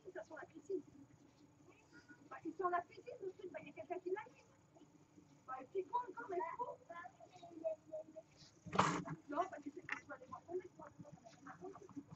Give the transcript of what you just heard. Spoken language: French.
ça sur la piscine. Bah, ils sont la piscine, le truc, bah, il y a quelqu'un qui l'a mis. Bah, et puis quoi encore, mais fou. Non, parce que c'est pas aller voir ton mec, moi.